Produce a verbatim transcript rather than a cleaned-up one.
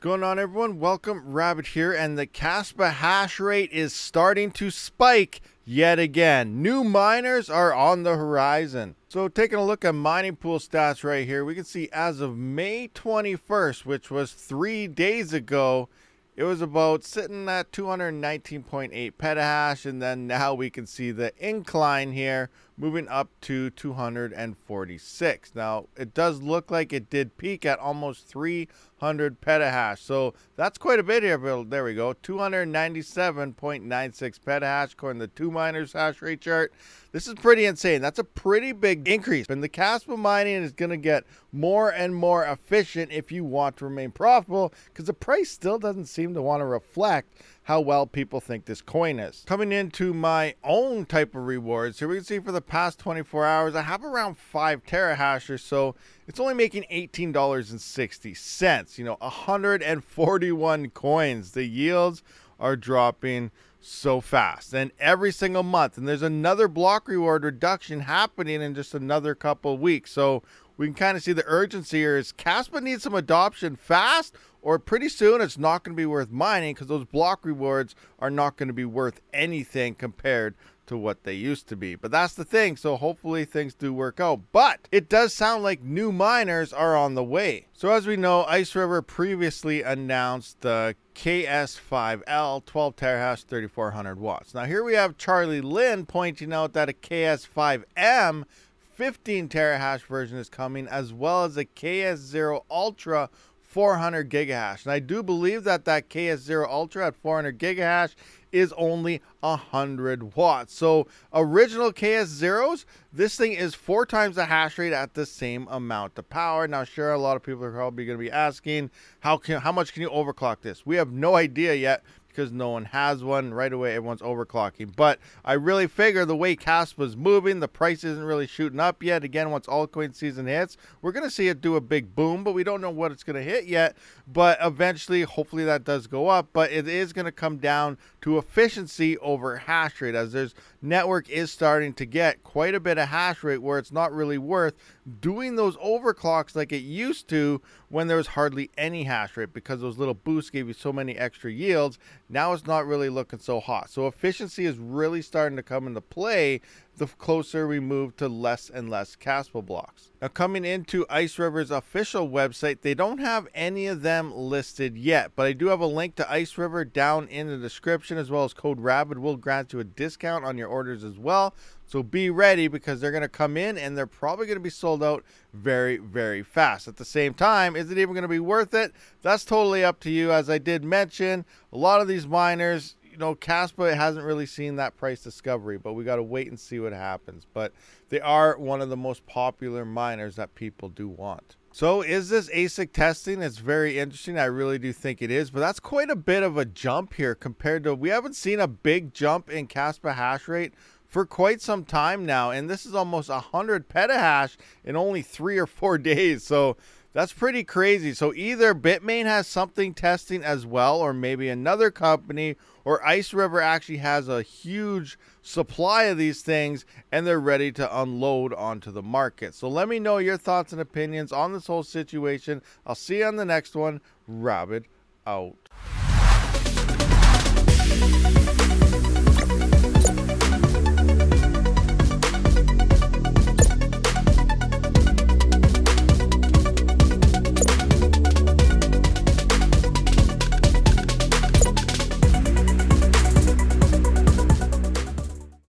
going on, everyone? Welcome, Rabid here, and the Kaspa hash rate is starting to spike yet again. New miners are on the horizon. So taking a look at mining pool stats right here, we can see as of May twenty-first, which was three days ago, it was about sitting at two hundred nineteen point eight petahash, and then now we can see the incline here moving up to two hundred forty-six. Now, it does look like it did peak at almost three hundred petahash, so that's quite a bit here. There we go, two hundred ninety-seven point nine six petahash according to the two miners hash rate chart. This is pretty insane. That's a pretty big increase, and the Kaspa mining is going to get more and more efficient if you want to remain profitable, because the price still doesn't seem to want to reflect how well people think this coin is. Coming into my own type of rewards, here we can see for the past twenty-four hours, I have around five terahash or so. It's only making eighteen dollars and sixty cents, you know, one hundred forty-one coins. The yields are dropping so fast, and every single month, and there's another block reward reduction happening in just another couple of weeks. So we can kind of see the urgency here is Kaspa needs some adoption fast, or pretty soon it's not going to be worth mining, because those block rewards are not going to be worth anything compared to what they used to be. But that's the thing, so hopefully things do work out. But it does sound like new miners are on the way. So as we know, iceriver previously announced the K S five L twelve terahash thirty-four hundred watts. Now here we have Charlie Lin pointing out that a K S five M fifteen terahash version is coming, as well as a K S zero Ultra four hundred gigahash. And I do believe that that K S zero Ultra at four hundred gigahash is only one hundred watts. So original K S zeros, this thing is four times the hash rate at the same amount of power. Now, sure, a lot of people are probably going to be asking, how can how much can you overclock this? We have no idea yet, because no one has one. Right away, everyone's overclocking. But I really figure the way Kaspa's moving, the price isn't really shooting up yet. Again, once altcoin season hits, we're going to see it do a big boom, but we don't know what it's going to hit yet. But eventually, hopefully that does go up. But it is going to come down to efficiency over hash rate, as there's network is starting to get quite a bit of hash rate where it's not really worth doing those overclocks like it used to when there was hardly any hash rate, because those little boosts gave you so many extra yields. Now it's not really looking so hot. So efficiency is really starting to come into play the closer we move to less and less Kaspa blocks. Now, coming into iceriver's official website, they don't have any of them listed yet, but I do have a link to iceriver down in the description, as well as code RABID will grant you a discount on your orders as well. So be ready, because they're going to come in and they're probably going to be sold out very, very fast. At the same time, is it even going to be worth it? That's totally up to you. As I did mention, a lot of these miners, you know, Kaspa hasn't really seen that price discovery, but we got to wait and see what happens. But they are one of the most popular miners that people do want. So is this A S I C testing? It's very interesting. I really do think it is, but that's quite a bit of a jump here compared to, we haven't seen a big jump in Kaspa hash rate for quite some time now, and this is almost one hundred petahash in only three or four days. So that's pretty crazy. So either Bitmain has something testing as well, or maybe another company, or iceriver actually has a huge supply of these things and they're ready to unload onto the market. So let me know your thoughts and opinions on this whole situation. I'll see you on the next one. Rabid out.